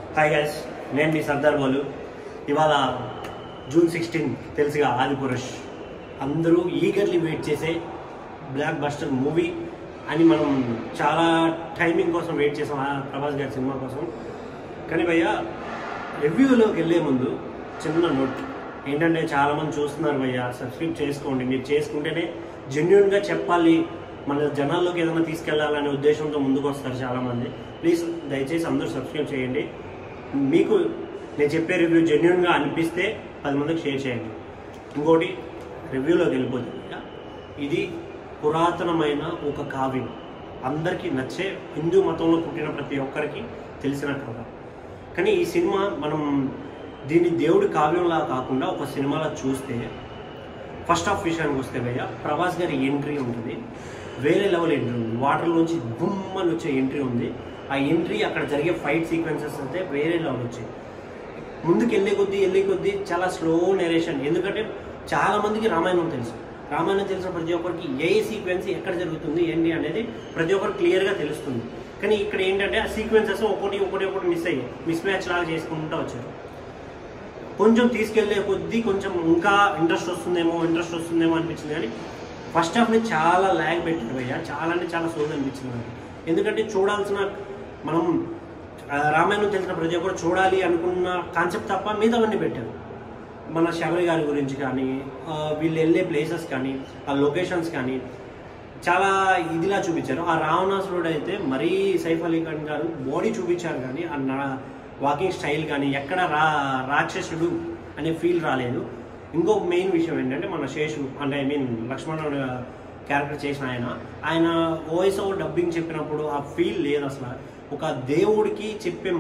Hi guys, నేను మీ సర్దార్ బోలు. ఇవాళ జూన్ 16 తెలుసుగా, ఆదిపురుష్. అందరూ ఈగర్లీ వెయిట్ చేసే బ్లాక్ బస్టర్ మూవీ అని మనం చాలా టైమింగ్ కోసం వెయిట్ చేసాం ప్రభాస్ గారి సినిమా కోసం. కానీ భయ్య, రివ్యూలోకి వెళ్ళే ముందు చిన్న నోట్ ఏంటంటే, చాలామంది చూస్తున్నారు భయ్య, సబ్స్క్రైబ్ చేసుకోండి. మీరు చేసుకుంటేనే జెన్యూన్గా చెప్పాలి, మన జనాల్లోకి ఏదైనా తీసుకెళ్లాలనే ఉద్దేశంతో ముందుకు వస్తారు చాలామంది. ప్లీజ్ దయచేసి అందరూ సబ్స్క్రైబ్ చేయండి. మీకు నేను చెప్పే రివ్యూ జెన్యూన్గా అనిపిస్తే 10 మందికి షేర్ చేయండి. ఇంకోటి, రివ్యూలోకి వెళ్ళిపోతుంది. ఇది పురాతనమైన ఒక కావ్యం, అందరికీ నచ్చే హిందూ మతంలో పుట్టిన ప్రతి ఒక్కరికి తెలిసిన కథ. కానీ ఈ సినిమా మనం దీన్ని దేవుడి కావ్యంలా కాకుండా ఒక సినిమాలో చూస్తే, ఫస్ట్ హాఫ్ విషయానికి వస్తే భయ్య, ప్రభాస్ గారి ఎంట్రీ ఉంటుంది, వేరే లెవెల్ ఎంట్రీ ఉంది. వాటర్లోంచి బుమ్మని వచ్చే ఎంట్రీ ఉంది. ఆ ఎంట్రీ, అక్కడ జరిగే ఫైట్ సీక్వెన్సెస్ అయితే వేరే లెవెల్ వచ్చాయి. ముందుకు వెళ్ళే కొద్దీ చాలా స్లో నెరేషన్. ఎందుకంటే చాలామందికి రామాయణం తెలుసు. రామాయణం తెలిసిన ప్రతి ఒక్కరికి ఏ సీక్వెన్స్ ఎక్కడ జరుగుతుంది ఏంటి అనేది ప్రతి ఒక్కరు క్లియర్గా తెలుస్తుంది. కానీ ఇక్కడ ఏంటంటే ఆ సీక్వెన్సెస్ ఒకటి మిస్ మ్యాచ్ లాగా చేసుకుంటూ వచ్చారు. కొంచెం తీసుకెళ్లే కొద్దీ కొంచెం ఇంకా ఇంట్రెస్ట్ వస్తుందేమో అనిపించింది. కానీ ఫస్ట్ హాఫ్ని చాలా ల్యాగ్ పెట్టారు భయ్య, చాలా అంటే చాలా సోది అనిపించింది నాకు. ఎందుకంటే చూడాల్సిన, మనం రామాయణం తెలిసిన ప్రతి ఒక్కరు చూడాలి అనుకున్న కాన్సెప్ట్ తప్ప మిగతావన్నీ పెట్టారు. మన శబరి గారి గురించి కానీ, వీళ్ళు వెళ్ళే ప్లేసెస్ కానీ, ఆ లొకేషన్స్ కానీ చాలా ఇదిలా చూపించారు. ఆ రావణాసురుడు అయితే మరీ సైఫ్ అలీ ఖాన్ గారు బాడీ చూపించారు, కానీ ఆ వాకింగ్ స్టైల్ కానీ ఎక్కడ రాక్షసుడు అనే ఫీల్ రాలేదు. ఇంకొక మెయిన్ విషయం ఏంటంటే, మన శేషు అంటే లక్ష్మణుడు క్యారెక్టర్ చేసిన ఆయన వాయిస్ ఓవర్ డబ్బింగ్ చెప్పినప్పుడు ఆ ఫీల్ లేదు అసలు. ఒక దేవుడికి చెప్పే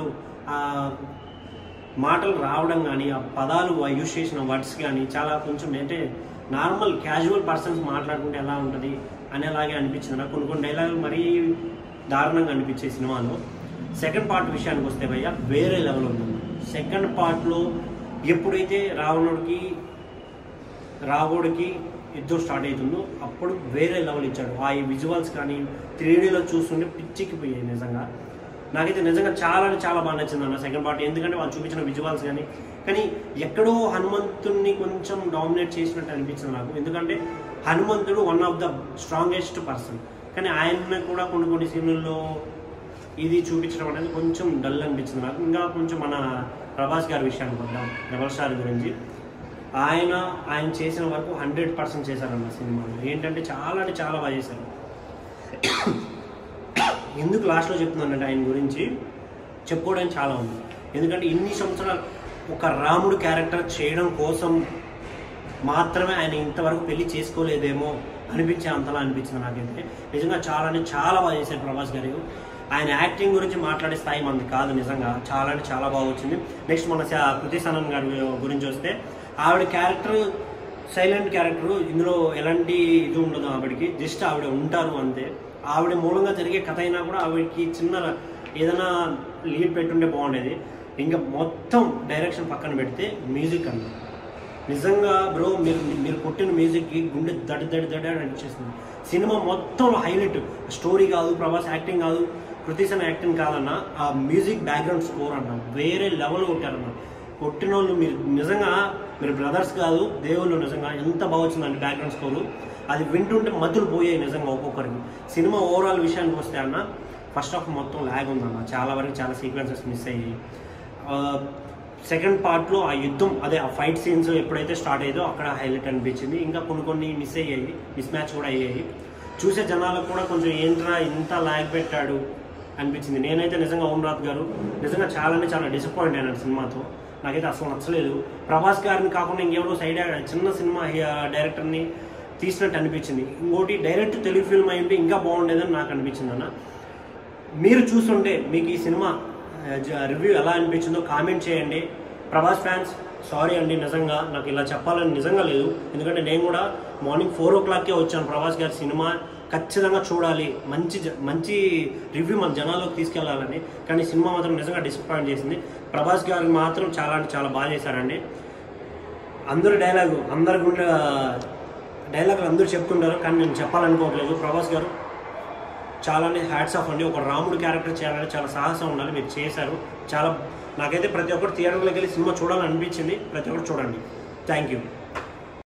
మాటలు రావడం కానీ, ఆ పదాలు యూజ్ చేసిన వర్డ్స్ కానీ చాలా కొంచెం అంటే నార్మల్ క్యాజువల్ పర్సన్స్ మాట్లాడుకుంటే ఎలా ఉంటుంది అనేలాగే అనిపించింది నాకు. కొన్ని డైలాగులు మరీ దారుణంగా అనిపించే సినిమాలో. సెకండ్ పార్ట్ విషయానికి వస్తే భయ్య, వేరే లెవెల్ ఉంటుంది. సెకండ్ పార్ట్లో ఎప్పుడైతే రావణుడికి యుద్ధం స్టార్ట్ అవుతుందో అప్పుడు వేరే లెవెల్ ఇచ్చాడు. ఆ విజువల్స్ కానీ 3Dలో చూస్తుంటే పిచ్చికి పోయాయి నిజంగా. నాకైతే నిజంగా చాలా బాగా నచ్చింది అన్న సెకండ్ పార్ట్. ఎందుకంటే వాళ్ళు చూపించిన విజువల్స్ కానీ ఎక్కడో హనుమంతుడిని కొంచెం డామినేట్ చేసినట్టు అనిపించింది నాకు. ఎందుకంటే హనుమంతుడు one of the strongest person, కానీ ఆయన్ని కూడా కొన్ని సీన్లలో ఇది చూపించడం అనేది కొంచెం డల్ అనిపించింది నాకు. ఇంకా కొంచెం మన ప్రభాస్ గారి విషయానికి వద్దాం, రెబల్ స్టార్ గురించి. ఆయన చేసిన వరకు 100% చేశారన్న సినిమాలో. ఏంటంటే చాలా బాగా చేశారు. ఎందుకు లాస్ట్లో చెప్తున్నానంటే, ఆయన గురించి చెప్పుకోవడానికి చాలా ఉంది. ఎందుకంటే ఇన్ని సంవత్సరాలు ఒక రాముడు క్యారెక్టర్ చేయడం కోసం మాత్రమే ఆయన ఇంతవరకు పెళ్లి చేసుకోలేదేమో అంతలా అనిపించింది నాకైతే. నిజంగా చాలా బాగా చేశారు ప్రభాస్ గారు. ఆయన యాక్టింగ్ గురించి మాట్లాడే స్థాయి మనది కాదు. నిజంగా చాలా బాగా వచ్చింది. నెక్స్ట్ మన కృతి సనన్ గారి గురించి వస్తే, ఆవిడ క్యారెక్టర్ సైలెంట్ క్యారెక్టర్. ఇందులో ఎలాంటి ఇది ఉండదు ఆవిడకి, జస్ట్ ఆవిడ ఉంటారు అంతే. ఆవిడ మూలంగా జరిగే కథ అయినా కూడా ఆవిడకి చిన్న ఏదైనా లీడ్ పెట్టుంటే బాగుండేది. ఇంకా మొత్తం డైరెక్షన్ పక్కన పెడితే మ్యూజిక్ అన్న, నిజంగా బ్రో, మీరు కొట్టిన మ్యూజిక్కి గుండె దడి అనిపించేస్తుంది. సినిమా మొత్తం హైలైట్ స్టోరీ కాదు, ప్రభాస్ యాక్టింగ్ కాదు, కృతిసన్ యాక్టింగ్ కాదన్నా, ఆ మ్యూజిక్ బ్యాక్గ్రౌండ్ స్కోర్ అన్న వేరే లెవెల్ కొట్టారన్న. కొట్టిన వాళ్ళు మీరు బ్రదర్స్ కాదు, దేవుళ్ళు. నిజంగా ఎంత బాగా వచ్చిందండి బ్యాక్గ్రౌండ్ స్కోరు. అది వింటుంటే మధ్యలో పోయాయి నిజంగా ఒక్కొక్కరికి. సినిమా ఓవరాల్ విషయానికి వస్తే అన్న, ఫస్ట్ హాఫ్ మొత్తం ల్యాగ్ ఉందన్న, చాలా వరకు చాలా సీక్వెన్సెస్ మిస్ అయ్యాయి. సెకండ్ పార్ట్లో ఆ యుద్ధం, అదే ఆ ఫైట్ సీన్స్ ఎప్పుడైతే స్టార్ట్ అయ్యేదో అక్కడ హైలైట్ అనిపించింది. ఇంకా కొన్ని మిస్ మ్యాచ్ కూడా అయ్యాయి. చూసే జనాలకు కూడా కొంచెం ఏంట్రా ఇంత ల్యాగ్ పెట్టాడు అనిపించింది. నేనైతే నిజంగా ఓంరాత్ గారు నిజంగా చాలా డిసప్పాయింట్ అయినాడు సినిమాతో. నాకైతే అసలు నచ్చలేదు. ప్రభాస్ గారిని కాకుండా ఇంకెవరో సైడ్ చిన్న సినిమా డైరెక్టర్ని తీసినట్టు అనిపించింది. ఇంకోటి, డైరెక్ట్ తెలుగు ఫిల్మ్ అయింటే ఇంకా బాగుండేదని నాకు అనిపించింది అన్న. మీరు చూస్తుంటే మీకు ఈ సినిమా రివ్యూ ఎలా అనిపించిందో కామెంట్ చేయండి. ప్రభాస్ ఫ్యాన్స్, సారీ అండి, నిజంగా నాకు ఇలా చెప్పాలని నిజంగా లేదు. ఎందుకంటే నేను కూడా మార్నింగ్ 4 o'clockకే వచ్చాను. ప్రభాస్ గారి సినిమా ఖచ్చితంగా చూడాలి, మంచి రివ్యూ మన జనాల్లోకి తీసుకెళ్లాలని. కానీ సినిమా మాత్రం నిజంగా డిసప్పాయింట్ చేసింది. ప్రభాస్ గారు మాత్రం చాలా బాగా చేశారండి. డైలాగులు అందరూ చెప్తుంటారు, కానీ నేను చెప్పాలనుకోవట్లేదు. ప్రభాస్ గారు చాలానే హ్యాట్స్ ఆఫ్ అండి. ఒక రాముడు క్యారెక్టర్ చేయాలని చాలా సాహసం ఉండాలి, మీరు చేశారు. చాలా నాకైతే ప్రతి ఒక్కరు థియేటర్లోకి వెళ్ళి సినిమా చూడాలని అనిపించింది. ప్రతి ఒక్కరు చూడండి. Thank you.